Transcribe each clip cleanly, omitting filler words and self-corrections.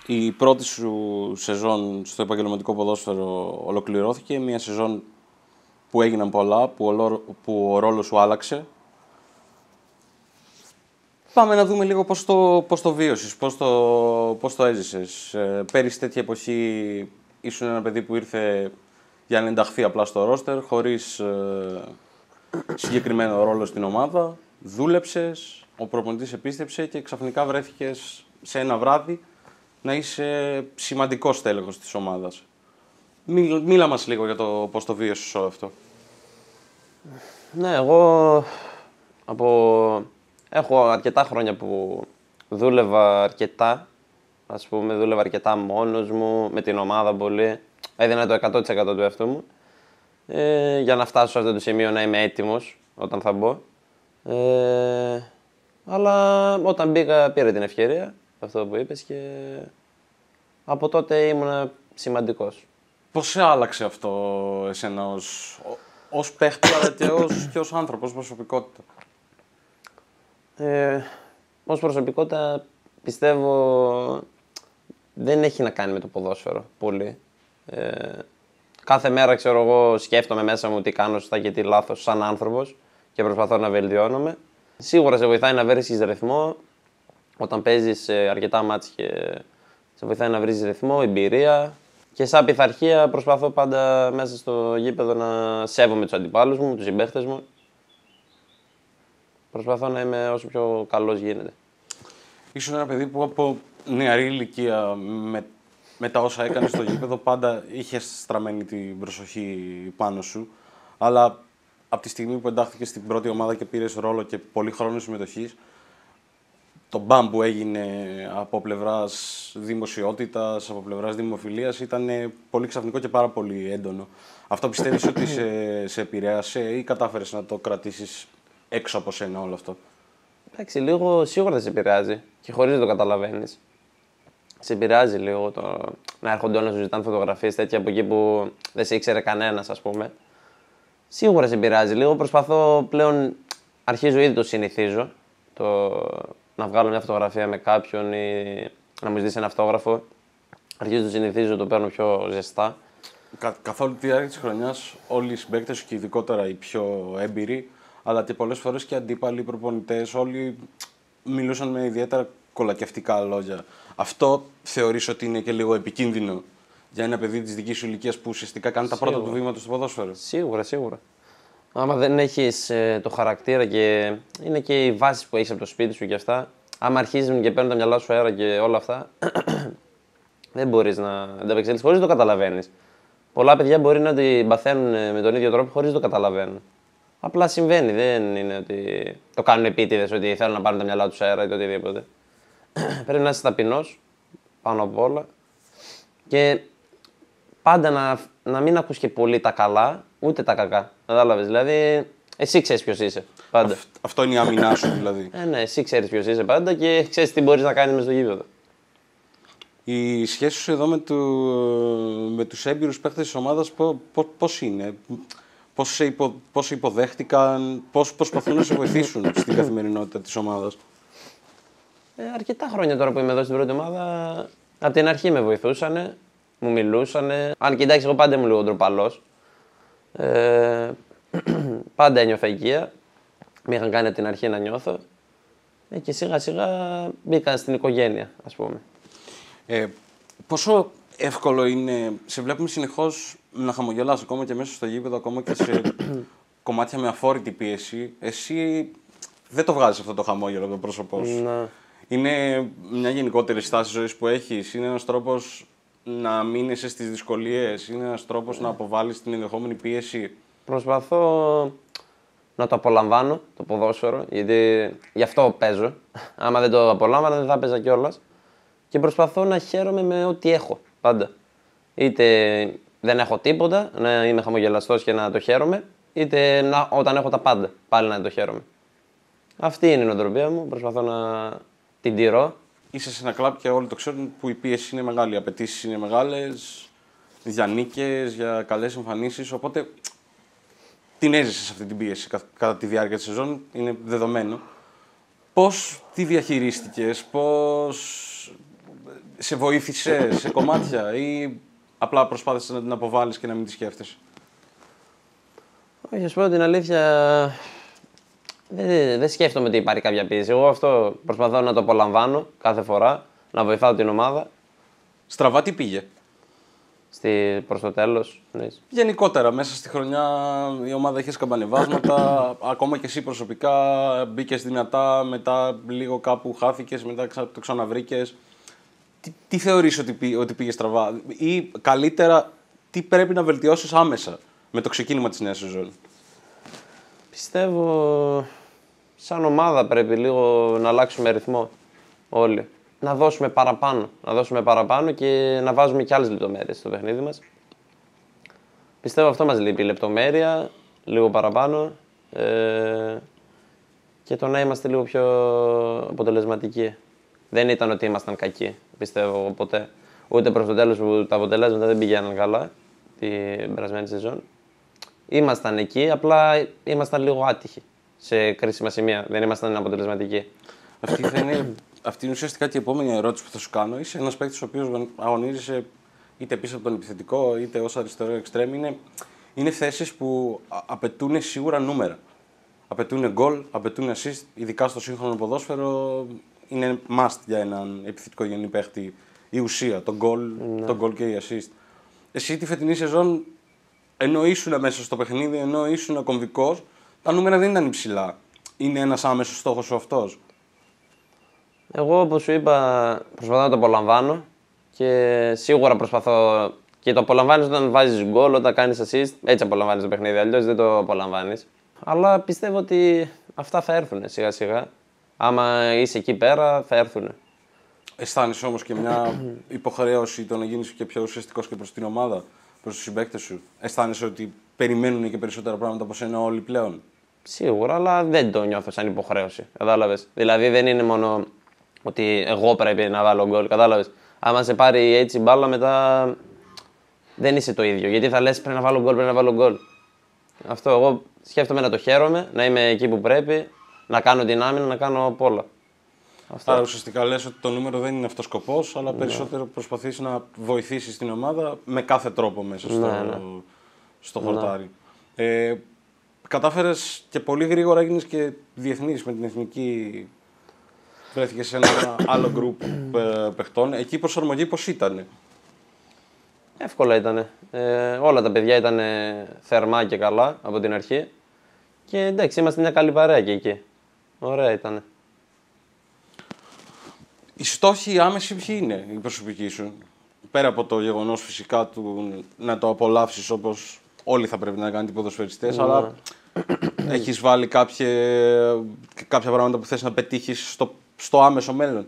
Η πρώτη σου σεζόν στο επαγγελματικό ποδόσφαιρο ολοκληρώθηκε, μια σεζόν που έγιναν πολλά, που ο ρόλος σου άλλαξε. Πάμε να δούμε λίγο πώς το βίωσες, πώς το έζησες. Πέρυσι τέτοια εποχή ήσουν ένα παιδί που ήρθε για να ενταχθεί απλά στο ρόστερ, χωρίς συγκεκριμένο ρόλο στην ομάδα. Δούλεψες, ο προπονητής επίστρεψε και ξαφνικά βρέθηκες σε ένα βράδυ να είσαι σημαντικός τέλεχος της ομάδας. Μίλα μας λίγο για το πώς το βίωσες όλο αυτό. Ναι, εγώ έχω αρκετά χρόνια που δούλευα αρκετά. Ας πούμε, δούλευα αρκετά μόνος μου, με την ομάδα πολύ. Έδινα το 100% του εαυτού μου για να φτάσω σε αυτό το σημείο να είμαι έτοιμος όταν θα μπω. Αλλά όταν μπήκα πήρα την ευκαιρία, αυτό που είπες, και από τότε ήμουν σημαντικός. Πώς σε άλλαξε αυτό εσένα ως παίχτη, αλλά και ως άνθρωπο, ως προσωπικότητα? Ως προσωπικότητα πιστεύω δεν έχει να κάνει με το ποδόσφαιρο πολύ. Κάθε μέρα, ξέρω εγώ, σκέφτομαι μέσα μου τι κάνω σωστά και τι λάθος σαν άνθρωπος και προσπαθώ να βελτιώνομαι. Σίγουρα σε βοηθάει να βρεις ρυθμό όταν παίζεις αρκετά μάτς και σε βοηθάει να βρεις ρυθμό, εμπειρία. Και σαν πειθαρχία προσπαθώ πάντα μέσα στο γήπεδο να σέβομαι τους αντιπάλους μου, τους συμπαίχτες μου. Προσπαθώ να είμαι όσο πιο καλός γίνεται. Ήσουν ένα παιδί που από νεαρή ηλικία με τα όσα έκανες στο γήπεδο πάντα είχες στραμμένη την προσοχή πάνω σου. Αλλά από τη στιγμή που εντάχθηκες στην πρώτη ομάδα και πήρες ρόλο και πολύ χρόνο συμμετοχής, το μπαμ που έγινε από πλευράς δημοσιότητας, από πλευράς δημοφιλίας ήταν πολύ ξαφνικό και πάρα πολύ έντονο. Αυτό πιστεύεις ότι σε επηρέασε ή κατάφερες να το κρατήσεις έξω από σένα όλο αυτό? Εντάξει, λίγο σίγουρα δεν σε επηρεάζει και χωρίς να το καταλαβαίνεις. Σε επηρεάζει λίγο το να έρχονται όλοι να σου ζητάνε φωτογραφίες τέτοια από εκεί που δεν σε ήξερε κανένας, ας πούμε. Σίγουρα σε επηρεάζει λίγο. Προσπαθώ πλέον, αρχίζω ήδη το συνηθίζω, να βγάλω μια φωτογραφία με κάποιον ή να μου ζητήσει ένα αυτόγραφο. Αρχίζω το συνηθίζω, το παίρνω πιο ζεστά. Καθ' όλη τη διάρκεια της χρονιάς, όλοι οι συμπαίκτες σου και ειδικότερα οι πιο έμπειροι, αλλά και πολλές φορές και αντίπαλοι προπονητές, όλοι μιλούσαν με ιδιαίτερα κολακευτικά λόγια. Αυτό θεωρείς ότι είναι και λίγο επικίνδυνο για ένα παιδί της δικής σου ηλικίας που ουσιαστικά κάνει τα πρώτα του βήματα στο ποδόσφαιρο? Σίγουρα, σίγουρα. Άμα δεν έχεις το χαρακτήρα και είναι και οι βάσεις που έχεις από το σπίτι σου και αυτά, άμα αρχίζουν και παίρνουν τα μυαλά σου αέρα και όλα αυτά, δεν μπορείς να ανταπεξέλθεις χωρίς να το καταλαβαίνεις. Πολλά παιδιά μπορεί να την παθαίνουν με τον ίδιο τρόπο χωρίς να το καταλαβαίνουν. Απλά συμβαίνει, δεν είναι ότι το κάνουν επίτηδες, ότι θέλουν να πάρουν τα μυαλά τους αέρα ή το οτιδήποτε. Πρέπει να είσαι ταπεινός πάνω απ' όλα και πάντα να μην ακούς και πολύ τα καλά, ούτε τα κακά. Κατάλαβες, δηλαδή εσύ ξέρεις ποιος είσαι πάντα. Αυτό είναι η άμυνά σου δηλαδή. Ναι, εσύ ξέρεις ποιος είσαι πάντα και ξέρεις τι μπορείς να κάνεις μες στο γήπεδο. Η σχέση σου εδώ με τους έμπειρους παίκτες της ομάδας πώς είναι? Πώς σε υποδέχτηκαν, πώς προσπαθούν να σε βοηθήσουν στην καθημερινότητα της ομάδας? Αρκετά χρόνια τώρα που είμαι εδώ στην πρώτη ομάδα, από την αρχή με βοηθούσανε, μου μιλούσανε. Αν κοιτάξει, εγώ πάντα ήμουν λίγο ντροπαλός. Πάντα ένιωθα οικία. Με είχαν κάνει από την αρχή να νιώθω. Και σιγά σιγά μπήκα στην οικογένεια, ας πούμε. Πόσο εύκολο είναι, σε βλέπουμε συνεχώς να χαμογελάς ακόμα και μέσα στο γήπεδο, ακόμα και σε κομμάτια με αφόρητη πίεση. Εσύ δεν το βγάζεις αυτό το χαμόγελο από το πρόσωπό σου. Να. Είναι μια γενικότερη στάση ζωής που έχεις, είναι ένας τρόπος να μείνεσαι στις δυσκολίες, είναι ένας τρόπος να αποβάλεις την ενδεχόμενη πίεση? Προσπαθώ να το απολαμβάνω το ποδόσφαιρο, γιατί γι' αυτό παίζω. Άμα δεν το απολάμβανα δεν θα παίζα κιόλας. Και προσπαθώ να χαίρομαι με ό,τι έχω πάντα. Είτε δεν έχω τίποτα, να είμαι χαμογελαστός και να το χαίρομαι, είτε όταν έχω τα πάντα, πάλι να το χαίρομαι. Αυτή είναι η νοοτροπία μου, προσπαθώ να την τηρώ. Είσαι σε ένα κλαμπ και όλοι το ξέρουν που η πίεση είναι μεγάλη, οι απαιτήσεις είναι μεγάλες, για νίκες, για καλές εμφανίσεις, οπότε την έζησες αυτή την πίεση κατά τη διάρκεια της σεζόν, είναι δεδομένο. Πώς τη διαχειρίστηκες, σε βοήθησε σε κομμάτια ή απλά προσπάθησες να την αποβάλεις και να μην τη σκέφτεσαι? Όχι, να σου πω την αλήθεια, δεν σκέφτομαι ότι υπάρχει κάποια πίεση. Εγώ αυτό προσπαθώ να το απολαμβάνω κάθε φορά, να βοηθάω την ομάδα. Στραβά τι πήγε? Προς το τέλος. Γενικότερα, μέσα στη χρονιά η ομάδα είχε σκαμπανεβάσματα, ακόμα και εσύ προσωπικά μπήκες δυνατά, μετά λίγο κάπου χάθηκες, μετά το ξαναβρήκες. Τι θεωρείς ότι πήγε στραβά ή καλύτερα τι πρέπει να βελτιώσεις άμεσα με το ξεκίνημα της νέας σεζόν? Πιστεύω σαν ομάδα πρέπει λίγο να αλλάξουμε ρυθμό όλοι. Να δώσουμε παραπάνω και να βάζουμε και άλλες λεπτομέρειες στο παιχνίδι μας. Πιστεύω αυτό μας λείπει, η λεπτομέρεια, λίγο παραπάνω και το να είμαστε λίγο πιο αποτελεσματικοί. Δεν ήταν ότι ήμασταν κακοί, πιστεύω ποτέ. Ούτε προς το τέλος που τα αποτελέσματα δεν πηγαίναν καλά την περασμένη σεζόν. Ήμασταν εκεί, απλά ήμασταν λίγο άτυχοι σε κρίσιμα σημεία. Δεν ήμασταν αποτελεσματικοί. Αυτή είναι ουσιαστικά και η επόμενη ερώτηση που θα σου κάνω. Είσαι ένας παίκτης ο οποίος αγωνίζεσαι είτε πίσω από τον επιθετικό είτε ως αριστερό εξτρέμ. Είναι θέσεις που απαιτούν σίγουρα νούμερα. Απαιτούν γκολ, απαιτούν assist, ειδικά στο σύγχρονο ποδόσφαιρο. Είναι must για έναν επιθετικό γενή παίχτη η ουσία, το γκολ και η assist. Εσύ τη φετινή σεζόν, ενώ ήσουν μέσα στο παιχνίδι, ενώ ήσουν κομβικός, τα νούμερα δεν ήταν υψηλά. Είναι ένας άμεσος στόχος σου αυτός? Εγώ, όπως σου είπα, προσπαθώ να το απολαμβάνω και σίγουρα προσπαθώ και το απολαμβάνεις όταν βάζεις γκολ, όταν κάνεις assist. Έτσι απολαμβάνεις το παιχνίδι, αλλιώς δεν το απολαμβάνεις. Αλλά πιστεύω ότι αυτά θα έρθουν σιγά σιγά. Άμα είσαι εκεί πέρα, θα έρθουν. Αισθάνεσαι όμως και μια υποχρέωση το να γίνεις και πιο ουσιαστικός και προς την ομάδα, προς τους συμπαίκτες σου? Αισθάνεσαι ότι περιμένουν και περισσότερα πράγματα από σένα όλοι πλέον? Σίγουρα, αλλά δεν το νιώθω σαν υποχρέωση. Κατάλαβες. Δηλαδή δεν είναι μόνο ότι εγώ πρέπει να βάλω γκολ. Κατάλαβες. Άμα σε πάρει έτσι μπάλα, μετά δεν είσαι το ίδιο. Γιατί θα λες πρέπει να βάλω γκολ, πρέπει να βάλω γκολ. Αυτό εγώ σκέφτομαι να το χαίρομαι, να είμαι εκεί που πρέπει, να κάνω την άμυνα, να κάνω απ' όλα. Άρα ουσιαστικά λες ότι το νούμερο δεν είναι αυτός σκοπός, αλλά περισσότερο προσπαθείς να βοηθήσεις την ομάδα με κάθε τρόπο μέσα στο χορτάρι. Κατάφερες και πολύ γρήγορα έγινες και διεθνής με την εθνική. Βρέθηκες σε ένα άλλο γκρουπ παιχτών. Εκεί η προσαρμογή πώς ήταν? Εύκολα ήταν. Όλα τα παιδιά ήταν θερμά και καλά από την αρχή. Και εντάξει, είμαστε μια καλή παρέα και εκεί. Ωραία ήταν. Οι στόχοι άμεση ποιοι είναι οι προσωπικοί σου? Πέρα από το γεγονός φυσικά του να το απολαύσεις όπως όλοι θα πρέπει να κάνουν οι ποδοσφαιριστές, αλλά έχεις βάλει κάποια πράγματα που θες να πετύχεις στο άμεσο μέλλον?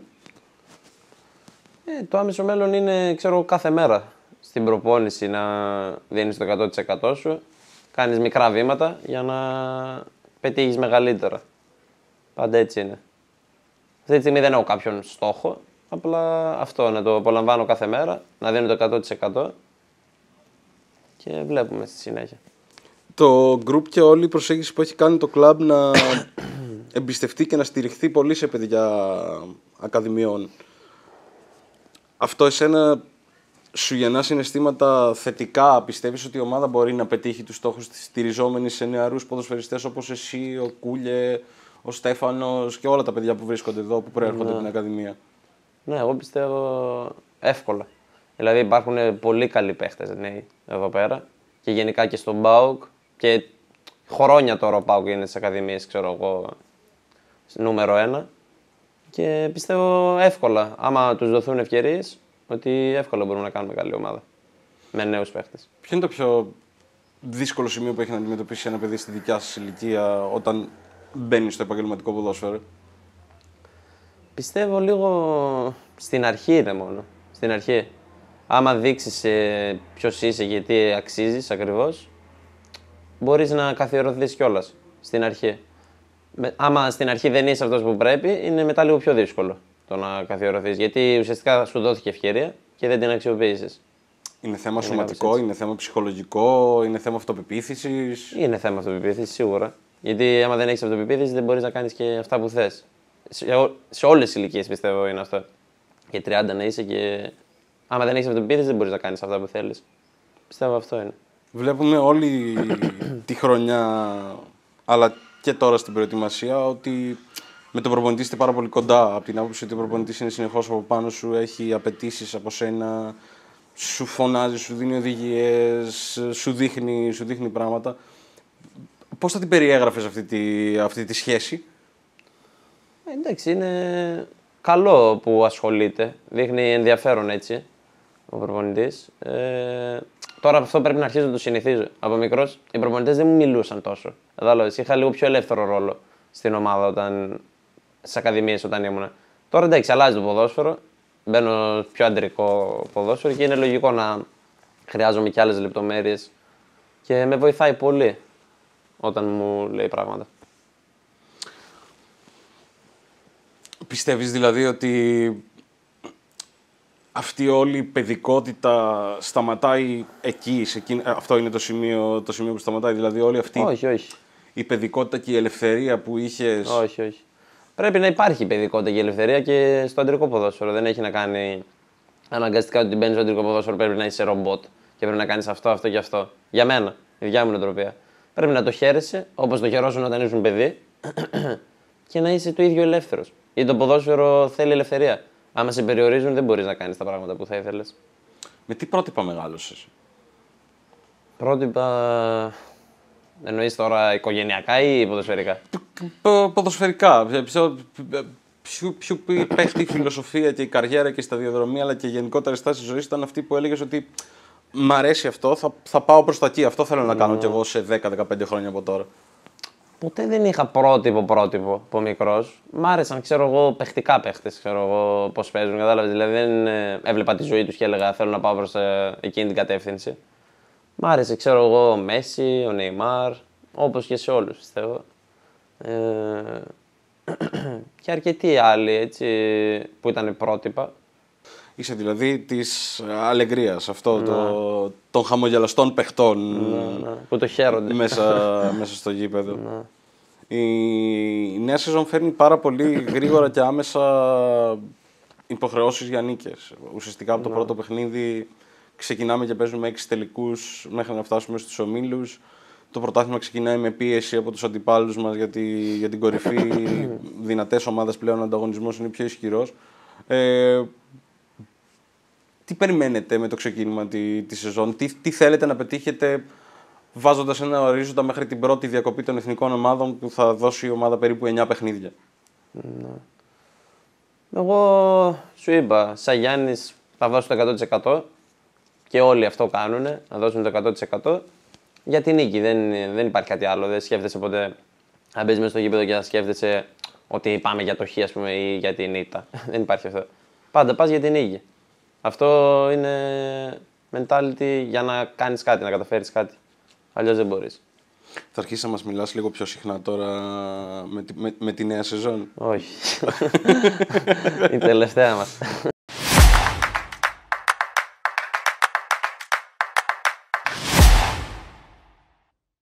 Το άμεσο μέλλον είναι, ξέρω, κάθε μέρα στην προπόνηση να δίνεις το 100% σου, κάνεις μικρά βήματα για να πετύχεις μεγαλύτερα. Πάντα έτσι είναι. Αυτή τη στιγμή δεν έχω κάποιον στόχο, απλά αυτό, να το απολαμβάνω κάθε μέρα, να δίνω το 100% και βλέπουμε στη συνέχεια. Το group και όλη η προσέγγιση που έχει κάνει το κλαμπ να εμπιστευτεί και να στηριχθεί πολύ σε παιδιά ακαδημιών. Αυτό εσένα σου γεννά συναισθήματα θετικά? Πιστεύεις ότι η ομάδα μπορεί να πετύχει τους στόχους της στηριζόμενης σε νεαρούς ποδοσφαιριστές όπως εσύ, ο Κούλε, ο Στέφανος και όλα τα παιδιά που βρίσκονται εδώ, που προέρχονται από την Ακαδημία? Ναι, εγώ πιστεύω εύκολα. Δηλαδή υπάρχουν πολύ καλοί παίχτες νέοι εδώ πέρα και γενικά και στον ΠΑΟΚ και χρόνια τώρα ο ΠΑΟΚ είναι στις Ακαδημίες, ξέρω εγώ, νούμερο 1 και πιστεύω εύκολα, άμα τους δοθούν ευκαιρίες, ότι εύκολα μπορούμε να κάνουμε καλή ομάδα με νέους παίχτες. Ποιο είναι το πιο δύσκολο σημείο που έχει να αντιμετωπίσει ένα παιδί στη δικιά σας ηλικία όταν μπαίνει στο επαγγελματικό ποδόσφαιρο? Πιστεύω λίγο στην αρχή είναι μόνο. Στην αρχή. Άμα δείξεις ποιος είσαι και τι αξίζεις ακριβώς, μπορείς να καθιερωθείς κιόλας στην αρχή. Άμα στην αρχή δεν είσαι αυτός που πρέπει, είναι μετά λίγο πιο δύσκολο το να καθιερωθείς. Γιατί ουσιαστικά σου δόθηκε ευκαιρία και δεν την αξιοποίησες. Είναι θέμα σωματικό, είναι θέμα ψυχολογικό, είναι θέμα αυτοπεποίθησης? Είναι θέμα αυτοπεποίθησης σίγουρα. Γιατί άμα δεν έχεις αυτοπεποίθηση, δεν μπορείς να κάνεις και αυτά που θες. Σε όλες τις ηλικίες πιστεύω είναι αυτό. Και 30 να είσαι και. Άμα δεν έχει αυτοπεποίθηση, δεν μπορεί να κάνει αυτά που θέλει. Πιστεύω αυτό είναι. Βλέπουμε όλη τη χρονιά, αλλά και τώρα στην προετοιμασία, ότι με τον προπονητή είστε πάρα πολύ κοντά. Από την άποψη ότι ο προπονητής είναι συνεχώς από πάνω σου, έχει απαιτήσεις από σένα, σου φωνάζει, σου δίνει οδηγίες, σου δείχνει πράγματα. Πώς θα την περιέγραφες αυτή τη σχέση? Εντάξει, είναι καλό που ασχολείται. Δείχνει ενδιαφέρον έτσι ο προπονητής. Τώρα αυτό πρέπει να αρχίσω να το συνηθίζω. Από μικρός οι προπονητές δεν μου μιλούσαν τόσο. Κατάλαβες, είχα λίγο πιο ελεύθερο ρόλο στην ομάδα στις ακαδημίες όταν ήμουν. Τώρα εντάξει, αλλάζει το ποδόσφαιρο. Μπαίνω πιο αντρικό ποδόσφαιρο και είναι λογικό να χρειάζομαι και άλλες λεπτομέρειες. Και με βοηθάει πολύ όταν μου λέει πράγματα. Πιστεύεις δηλαδή ότι αυτή όλη η παιδικότητα σταματάει εκεί, αυτό είναι το σημείο που σταματάει, δηλαδή όλη αυτή Όχι. η παιδικότητα και η ελευθερία που είχες? Όχι. Πρέπει να υπάρχει παιδικότητα και ελευθερία και στο αντρικό ποδόσφαιρο. Δεν έχει να κάνει αναγκαστικά ότι μπαίνει στο αντρικό ποδόσφαιρο πρέπει να είσαι ρομπότ και πρέπει να κάνει αυτό και αυτό. Για μένα, η δικιά μου νοοτροπία. Πρέπει να το χαίρεσαι όπως το χαιρόσουν όταν ήσουν παιδί και να είσαι το ίδιο ελεύθερο. Γιατί το ποδόσφαιρο θέλει ελευθερία. Άμα σε περιορίζουν, δεν μπορεί να κάνει τα πράγματα που θα ήθελε. Με τι πρότυπα μεγάλωσες? Πρότυπα. Εννοείς τώρα οικογενειακά ή ποδοσφαιρικά? Ποδοσφαιρικά. Ποιο παίχτη η φιλοσοφία και η καριέρα και η σταδιοδρομία, αλλά και η γενικότερη στάση της ζωής ήταν αυτή που έλεγες ότι μ' αρέσει αυτό, θα πάω προς τα εκεί. Αυτό θέλω να κάνω κι εγώ σε 10-15 χρόνια από τώρα. Ποτέ δεν είχα πρότυπο από μικρός. Μ' άρεσαν, ξέρω εγώ, παιχτικά παίχτες, ξέρω εγώ πώς παίζουν, κατάλαβες. Δηλαδή δεν έβλεπα τη ζωή τους και έλεγα θέλω να πάω προς εκείνη την κατεύθυνση. Μ' άρεσε, ξέρω εγώ, ο Μέση, ο Νεϊμάρ, όπως και σε όλους, πιστεύω. Και αρκετοί άλλοι, έτσι, που ήταν πρότυπα. Είσαι δηλαδή της αλεγκρίας, των χαμογελαστών παιχτών. Ναι, που το χαίρονται. Μέσα στο γήπεδο. Η νέα σεζόν φέρνει πάρα πολύ γρήγορα και άμεσα υποχρεώσεις για νίκες. Ουσιαστικά από το πρώτο παιχνίδι ξεκινάμε και παίζουμε 6 τελικούς μέχρι να φτάσουμε στους ομίλους. Το πρωτάθλημα ξεκινάει με πίεση από τους αντιπάλους μας για την κορυφή. Δυνατές ομάδες πλέον, ο ανταγωνισμός είναι πιο ισχυρός. Τι περιμένετε με το ξεκίνημα τη σεζόν, τι θέλετε να πετύχετε βάζοντας ένα ορίζοντα μέχρι την πρώτη διακοπή των εθνικών ομάδων που θα δώσει η ομάδα περίπου 9 παιχνίδια? Ναι. Εγώ σου είπα, σαν Γιάννης θα δώσω το 100% και όλοι αυτό κάνουν, να δώσουν το 100% για την νίκη. Δεν υπάρχει κάτι άλλο. Δεν σκέφτεσαι ποτέ να μπεις μέσα στο γήπεδο και να σκέφτεσαι ότι πάμε για το χ, ας πούμε, ή για την ήττα. Δεν υπάρχει αυτό. Πάντα πας για την νίκη. Αυτό είναι mentality για να κάνεις κάτι, να καταφέρεις κάτι. Αλλιώς δεν μπορείς. Θα αρχίσεις να μας μιλάς λίγο πιο συχνά τώρα με τη νέα σεζόν? Όχι. Η τελευταία μας.